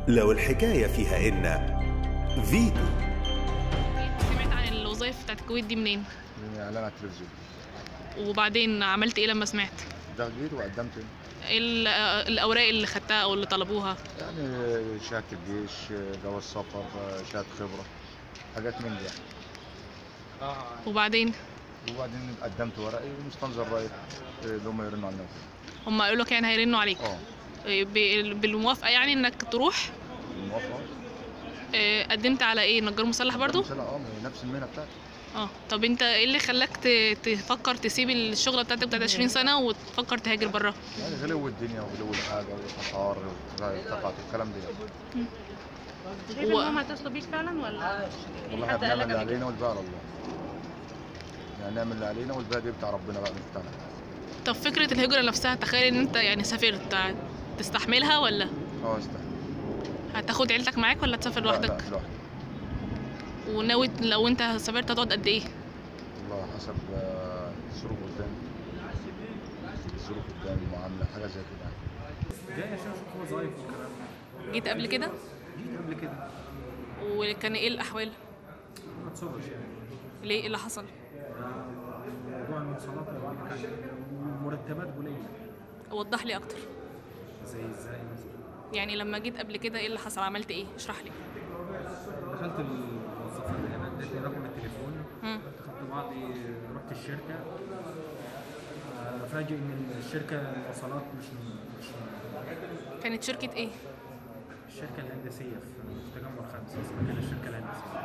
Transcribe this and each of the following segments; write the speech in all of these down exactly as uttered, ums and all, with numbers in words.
لو الحكاية فيها إن فيتو. سمعت عن الوظائف بتاعت الكويت دي منين؟ من اعلان على التلفزيون. وبعدين عملت ايه لما سمعت؟ ده جيت وقدمت ايه ال- الاوراق اللي خدتها او اللي طلبوها؟ يعني شهاده الجيش، جواز سفر، شهاده خبره، حاجات من دي يعني. وبعدين وبعدين قدمت ورقي ومستنظر رايك اللي هم يرنوا علينا. هم قالوا لك يعني هيرنوا عليك؟ اه إيه، ب- بالموافقه يعني انك تروح؟ الموافقه. إيه، قدمت على ايه؟ نجار مسلح برضو؟ اه من نفس المهنه بتاعتي. اه طب انت ايه اللي خلاك ت- تفكر تسيب الشغله بتاعتك بتاعت عشرين سنه وتفكر تهاجر بره؟ يعني غلو الدنيا وغلو الحاجه والاسعار ارتفعت الكلام ده يعني. شايف ان هم هيتصلوا بيك فعلا ولا والله حد احنا قال بنعمل لك اللي قبل كده؟ علينا والباقي على الله. يعني نعمل اللي علينا والباقي ده بتاع ربنا بقى مش بتاعنا. طب فكره الهجره نفسها، تخيل ان انت يعني سافرت، تستحملها ولا اه استحمل. هتاخد عيلتك معاك ولا تسافر لا لوحدك؟ لا لوحدي. وناوي لو انت سافرت هتقعد قد ايه؟ والله حسب آه، الظروف قدامي. الظروف قدامي المعامله حاجه زي كده يعني. جاي عشان اشوف وظايف والكلام ده. جيت قبل كده؟ جيت قبل كده. وكان ايه الاحوال؟ ما تصبش يعني. ليه؟ ايه اللي حصل؟ موضوع المواصلات والمرتبات قليله. وضح لي اكتر. زي ازاي مثلا؟ يعني لما جيت قبل كده ايه اللي حصل؟ عملت ايه؟ اشرح لي. دخلت الموظفه اللي هنا ادتني رقم التليفون. مم. خدت بعضي رحت الشركه. آه، افاجئ ان الشركه المواصلات مش مش كانت شركة ايه؟ الشركه الهندسيه في تجمع خمسه، اسمها كده الشركه الهندسيه.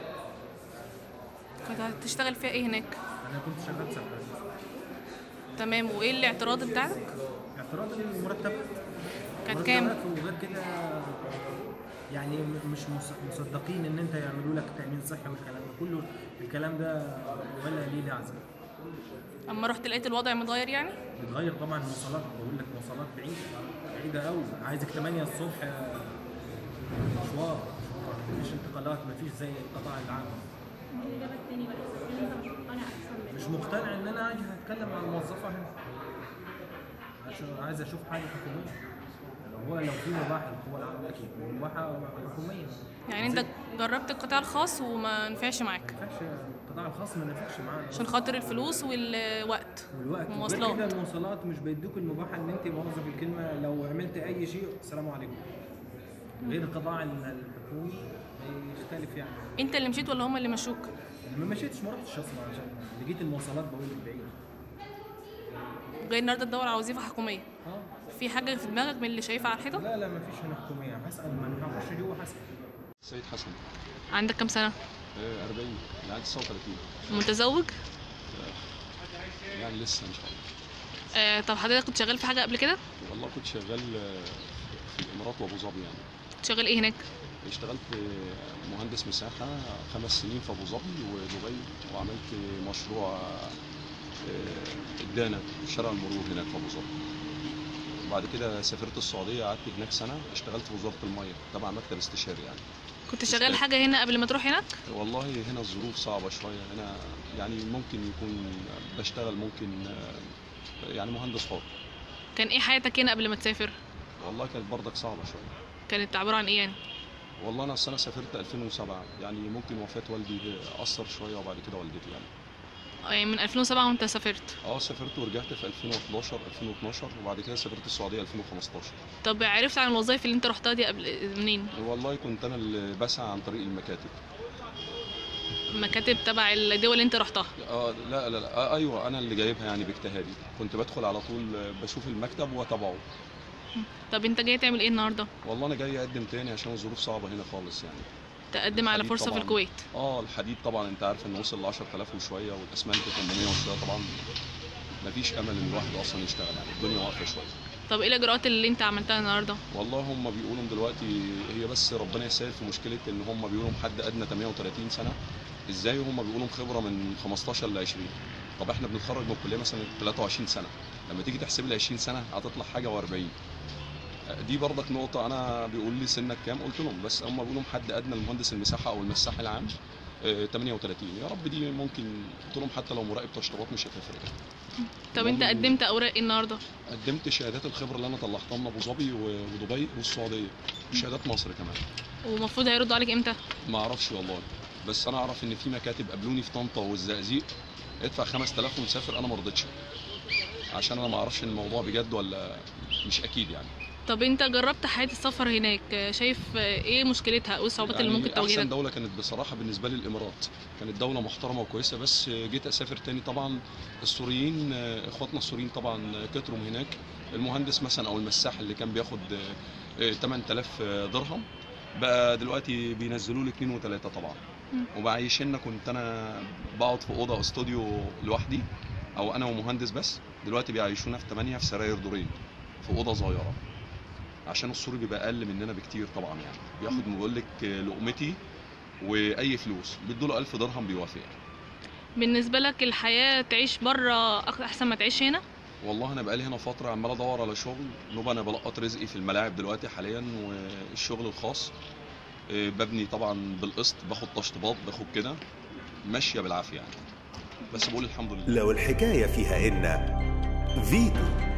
كنت هتشتغل فيها ايه هناك؟ انا كنت شغال سباك. تمام، وايه الاعتراض بتاعك؟ اعتراض المرتبات. كانت كام؟ مرتبات وغير كده يعني م- مش مص- مصدقين ان انت يعملوا لك تامين صحي والكلام ده كله. الكلام ده ولا ليه لازمه. اما رحت لقيت الوضع متغير يعني؟ بتغير طبعا المواصلات، بقول لك مواصلات بعيده بعيده قوي. عايزك ثمانية الصبح مشوار، مفيش انتقالات، مفيش زي القطاع العام. ايه الاجابه التاني بقى؟ اللي انت مش مقتنع اصلا مش مقتنع ان انا اجي اتكلم مع الموظفه هنا عشان عايز اشوف حاجه حكوميه. لو هو لو في مباحه القوى العامه اكيد مباحه حكوميه. يعني انت جربت القطاع الخاص وما نفعش معاك ما ينفعش القطاع الخاص، ما نفعش معانا عشان خاطر الفلوس والوقت والوقت. غير المواصلات. كده المواصلات مش بيدوك المباحه ان انت موظف الكلمه لو عملت اي شيء السلام عليكم. غير القطاع الحكومي يختلف يعني. انت اللي مشيت ولا هم اللي مشوك؟ انا ما مشيتش، ما رحتش اصلا عشان لقيت المواصلات بقول لك بعيد. جاي النهارده تدور على وظيفه حكوميه؟ اه في حاجه في دماغك من اللي شايفها على الحيطه؟ لا لا ما فيش هنا حكوميه. هسال من هخش جوه هسال. سيد حسن. عندك كام سنه؟ آه، أربعين. يعني عندي تسعة وثلاثين. متزوج؟ يعني لسه ان شاء الله. آه طب حضرتك كنت شغال في حاجه قبل كده؟ والله كنت شغال آه، في الامارات وابو ظبي يعني. شغال ايه هناك؟ اشتغلت آه، مهندس مساحه خمس سنين في ابو ظبي ودبي، وعملت مشروع آه، الدانا في شارع المرور هناك في ابو ظبي. وبعد كده سافرت السعوديه، قعدت هناك سنه، اشتغلت في وزاره الميه تبع مكتب استشاري يعني. كنت شغال حاجه هنا قبل ما تروح هناك؟ والله هنا الظروف صعبه شويه هنا، يعني ممكن يكون بشتغل ممكن آه، يعني مهندس حر. كان ايه حياتك هنا قبل ما تسافر؟ والله كانت برضك صعبة شوية. كانت عباره عن ايه يعني؟ والله أنا السنة سافرت ألفين وسبعة، يعني ممكن وفاة والدي أثر شوية، وبعد كده والدتي يعني. آه، يعني من ألفين وسبعة وانت سافرت؟ اه سافرت ورجعت في ألفين وحداشر ألفين واتناشر، وبعد كده سافرت السعودية ألفين وخمستاشر. طب عرفت عن الوظائف اللي انت رحتها دي قبل منين؟ والله كنت أنا اللي بسعى عن طريق المكاتب. مكاتب تبع الدول اللي انت رحتها؟ اه لا لا لا آه أيوه، أنا اللي جايبها يعني باجتهادي، كنت بدخل على طول آه، بشوف المكتب وأتابعه. طب انت جاي تعمل ايه النهارده؟ والله أنا جاي أقدم تاني عشان الظروف صعبة هنا خالص يعني. تقدم على الحديد فرصه في طبعاً. الكويت؟ اه الحديد طبعا انت عارف انه وصل ل عشرة آلاف وشويه، والاسمنت ثمانمائة وشويه، طبعا مفيش امل ان الواحد اصلا يشتغل يعني، الدنيا واقفه شويه. طب ايه الاجراءات اللي انت عملتها النهارده؟ والله هم بيقولوا دلوقتي هي بس ربنا يسهل في مشكله ان هم بيقولوا حد ادنى ثمانية وثلاثين سنه. ازاي هم بيقولوا خبره من خمستاشر ل عشرين؟ طب احنا بنتخرج من الكليه مثلا ثلاثة وعشرين سنه، لما تيجي تحسب لي عشرين سنه هتطلع حاجه وأربعين. دي برضك نقطه. انا بيقول لي سنك كام؟ قلت لهم بس هم بيقولوا حد ادنى المهندس المساحه او المساح العام آه، تمانية وتلاتين. يا رب دي ممكن، قلت لهم حتى لو مراقب تشطيبات مش هتفرق. طب انت والله قدمت اوراق ايه النهارده؟ قدمت شهادات الخبره اللي انا طلعتها من ابو ظبي و- ودبي والسعوديه، وشهادات مصر كمان. ومفروض هيردوا عليك امتى؟ ما اعرفش والله، بس انا اعرف ان في مكاتب قابلوني في طنطا والزقازيق، ادفع خمسة آلاف ونسافر، انا ما رضيتش عشان انا ما اعرفش ان الموضوع بجد ولا مش اكيد يعني. طب انت جربت حياة السفر هناك، شايف ايه مشكلتها او الصعوبات اللي ممكن يعني تواجهك؟ احسن دوله كانت بصراحه بالنسبه لي الامارات، كانت دوله محترمه وكويسه، بس جيت اسافر تاني طبعا السوريين، اخواتنا السوريين طبعا كتروا هناك. المهندس مثلا او المساح اللي كان بياخد تمن تلاف درهم بقى دلوقتي بينزلوا لي اتنين وتلاتة طبعا. وبعيشنا، كنت انا بقعد في اوضه استوديو لوحدي او انا ومهندس بس، دلوقتي بيعيشونا في تمانية في سراير دورين في اوضه صغيره، عشان السوري بيبقى اقل مننا بكتير طبعا يعني. بياخد بيقول لك لقمتي واي فلوس، بيدوا له ألف درهم بيوافق. بالنسبة لك الحياة تعيش بره احسن ما تعيش هنا؟ والله انا بقالي هنا فتره عمال ادور على شغل، نوبه انا بلقط رزقي في الملاعب دلوقتي حاليا والشغل الخاص. إيه، ببني طبعا بالقسط، باخد تشطيبات، باخد كده، ماشيه بالعافيه يعني، بس بقول الحمد لله. لو الحكاية فيها إن فيتو.